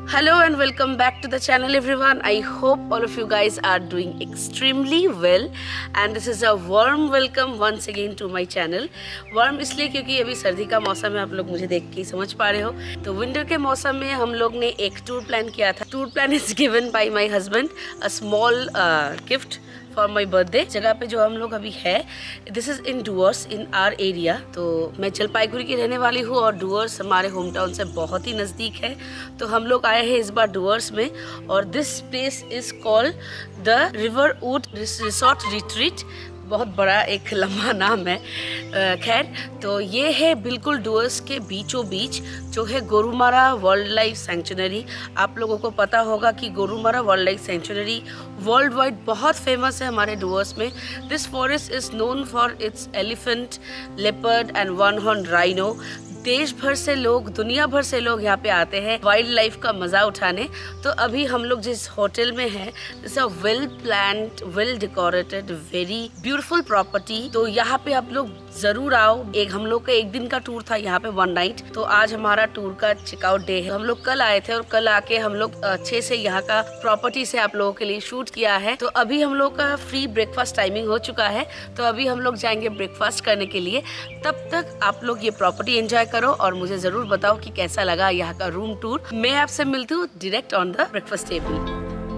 Hello and welcome back to the channel everyone. I hope all of you guys are doing extremely well and this is a warm welcome once again to my channel. Warm इसलिए क्योंकि अभी सर्दी का मौसम है, आप लोग मुझे देख के समझ पा रहे हो। तो विंटर के मौसम में हम लोग ने एक टूर प्लान किया था। Tour plan is given by my husband, a small gift for my birthday. जगह पे जो हम लोग अभी है, this is in Dooars in our area. तो मैं जलपाईगुड़ी की रहने वाली हूँ और डुअर्स हमारे होम टाउन से बहुत ही नज़दीक है। तो हम लोग आए हैं इस बार डुअर्स में और this place is called the riverwood resort retreat. बहुत बड़ा एक लंबा नाम है। खैर, तो ये है बिल्कुल डुअर्स के बीचों बीच जो है गोरुमारा वाइल्ड लाइफ सेंचुरी। आप लोगों को पता होगा कि Gorumara wild life sanctuary world wide बहुत फेमस है हमारे डुअर्स में। This forest is known for its elephant, leopard and one horn rhino. देश भर से लोग, दुनिया भर से लोग यहाँ पे आते हैं वाइल्ड लाइफ का मज़ा उठाने। तो अभी हम लोग जिस होटल में हैं, this a well planned, well decorated, very beautiful property. तो यहाँ पे आप लोग ज़रूर आओ। हम लोग का एक दिन का टूर था यहाँ पे, 1 नाइट। तो आज हमारा टूर का चेकआउट डे है। हम लोग कल आए थे और कल आके हम लोग अच्छे से यहाँ का प्रॉपर्टी से आप लोगों के लिए शूट किया है। तो अभी हम लोग का फ्री ब्रेकफास्ट टाइमिंग हो चुका है, तो अभी हम लोग जाएंगे ब्रेकफास्ट करने के लिए। तब तक आप लोग ये प्रॉपर्टी एंजॉय करो और मुझे जरूर बताओ कि कैसा लगा यहाँ का रूम टूर। मैं आपसे मिलती हूँ direct on the breakfast table.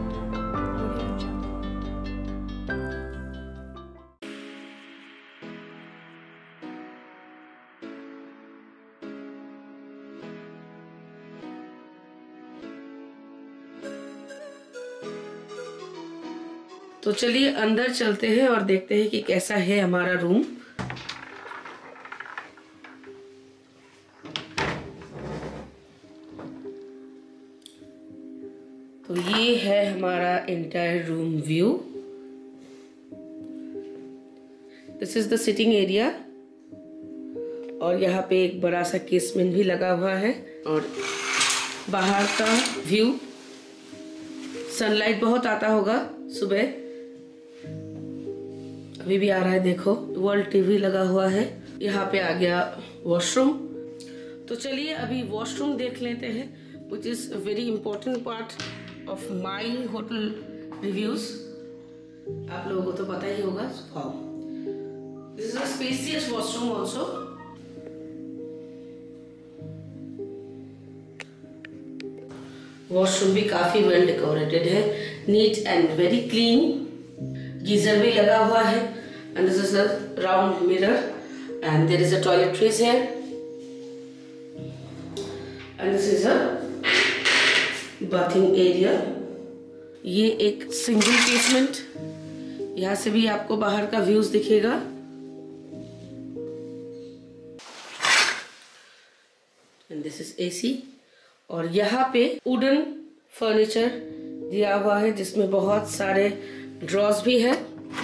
तो चलिए अंदर चलते हैं और देखते हैं कि कैसा है हमारा रूम। तो ये है हमारा entire room view. This is the sitting area और यहाँ पे एक बड़ा सा केसमेंट भी लगा हुआ है और बाहर का व्यू। सनलाइट बहुत आता होगा सुबह, अभी भी आ रहा है। देखो, वर्ल्ड टीवी लगा हुआ है। यहाँ पे आ गया वॉशरूम। तो चलिए अभी वॉशरूम देख लेते हैं, which is a very important part of my hotel reviews। आप लोगों को तो पता ही होगा। This is a spacious washroom also। Washroom भी काफी वेल डेकोरेटेड है, neat and very clean. Geyser भी लगा हुआ है and this is a round mirror and there is a toiletries here and this is a bathing area। ये एक single casement, यहाँ से भी आपको बाहर का व्यूज दिखेगा। and this is AC और यहाँ पे वुडन फर्नीचर दिया हुआ है जिसमें बहुत सारे ड्रॉज भी है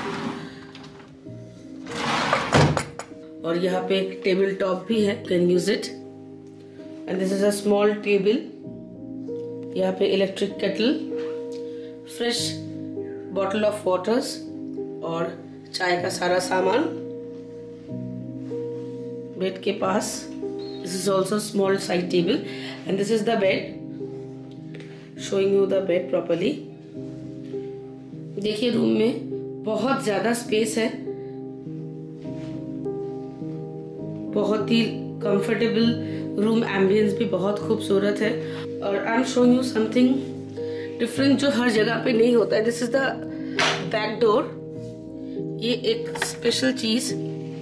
और यहाँ पे एक टेबल टॉप भी है, can use it. And this is a small table. यहाँ पे electric kettle, fresh bottle of waters और चाय का सारा सामान बेड के पास। This is also small side table and this is the bed, showing you the bed properly. देखिए रूम में बहुत ज्यादा स्पेस है, बहुत ही कंफर्टेबल रूम। एम्बियंस भी बहुत खूबसूरत है और I am showing you something different जो हर जगह पे नहीं होता है। This is the back door. ये एक स्पेशल चीज,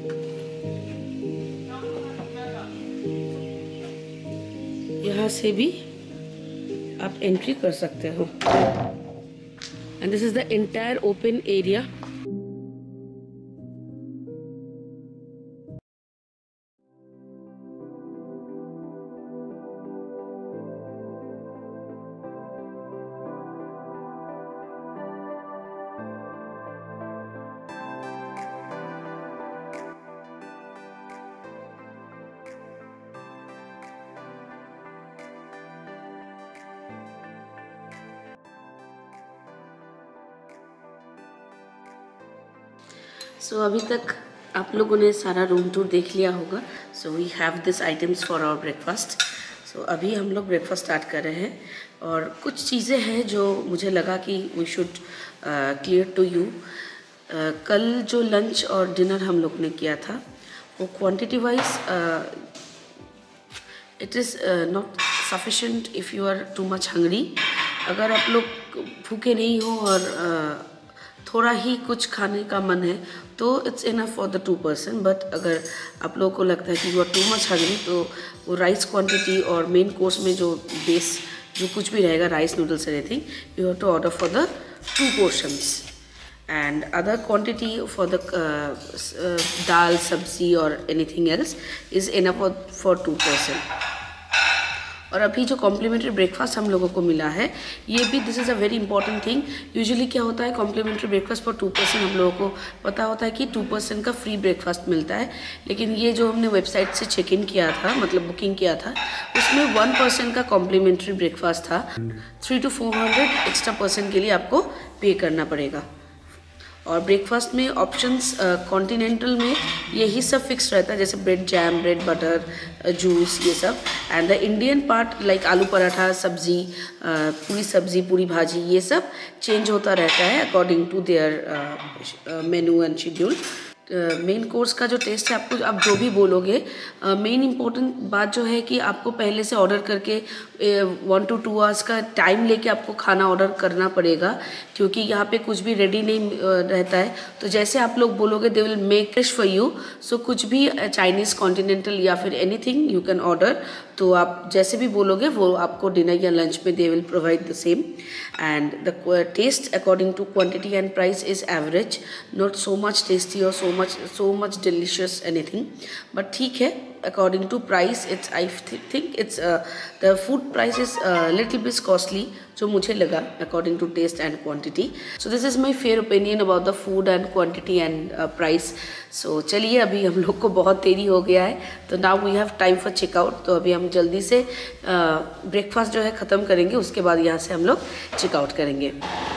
यहाँ से भी आप एंट्री कर सकते हो and this is the entire open area। सो अभी तक आप लोगों ने सारा रूम टूर देख लिया होगा। So we have this items for our breakfast. So अभी हम लोग ब्रेकफास्ट स्टार्ट कर रहे हैं और कुछ चीज़ें हैं जो मुझे लगा कि we should clear to you. कल जो लंच और डिनर हम लोग ने किया था वो quantity wise it is not sufficient if you are too much hungry. अगर आप लोग भूखे नहीं हो और थोड़ा ही कुछ खाने का मन है तो it's enough for the 2 person. But अगर आप लोगों को लगता है कि you are too much hungry तो वो राइस क्वांटिटी और मेन कोर्स में जो बेस जो कुछ भी रहेगा, rice noodles anything, you have to order for the 2 portions and other quantity for the dal, sabzi or anything else is enough for 2 person। और अभी जो कॉम्प्लीमेंट्री ब्रेकफास्ट हम लोगों को मिला है ये भी this is a very important thing. Usually क्या होता है कॉम्प्लीमेंट्री ब्रेकफास्ट फॉर 2 person हम लोगों को पता होता है कि 2 person का फ्री ब्रेकफास्ट मिलता है, लेकिन ये जो हमने वेबसाइट से चेक इन किया था, मतलब बुकिंग किया था, उसमें 1 person का कॉम्प्लीमेंट्री ब्रेकफास्ट था। 300 to 400 एक्स्ट्रा पर्सन के लिए आपको पे करना पड़ेगा। और ब्रेकफास्ट में ऑप्शंस कॉन्टिनेंटल में यही सब फिक्स रहता है, जैसे bread jam, bread butter, juice, ये सब। And the Indian part like aloo paratha, सब्जी, पूरी सब्जी, पूरी भाजी, ये सब चेंज होता रहता है according to their menu and schedule. Main course का जो टेस्ट है आपको, आप जो भी बोलोगे, मेन इम्पोर्टेंट बात जो है कि आपको पहले से ऑर्डर करके 1 to 2 hours का टाइम लेके आपको खाना ऑर्डर करना पड़ेगा, क्योंकि यहाँ पे कुछ भी रेडी नहीं रहता है। तो जैसे आप लोग बोलोगे they will make fresh for you. So कुछ भी चाइनीज़, कॉन्टिनेंटल या फिर एनीथिंग यू कैन ऑर्डर। तो आप जैसे भी बोलोगे वो आपको डिनर या लंच में they will provide the same. And the taste according to quantity and price is average, not so much tasty और so much delicious anything, but ठीक है according to price it's I think it's the food price is little bit costly जो मुझे लगा according to taste and quantity। so this is my fair opinion about the food and quantity and price। so चलिए, अभी हम लोग को बहुत देरी हो गया है तो now we have time for checkout। तो अभी हम जल्दी से ब्रेकफास्ट जो है ख़त्म करेंगे, उसके बाद यहाँ से हम लोग चेकआउट करेंगे।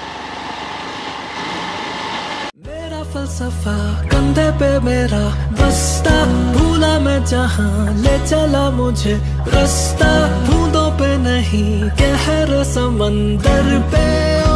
फलसफा कंधे पे मेरा बस्ता, भूला मैं जहाँ ले चला मुझे रास्ता, बूंदों पे नहीं कहर समंदर पे।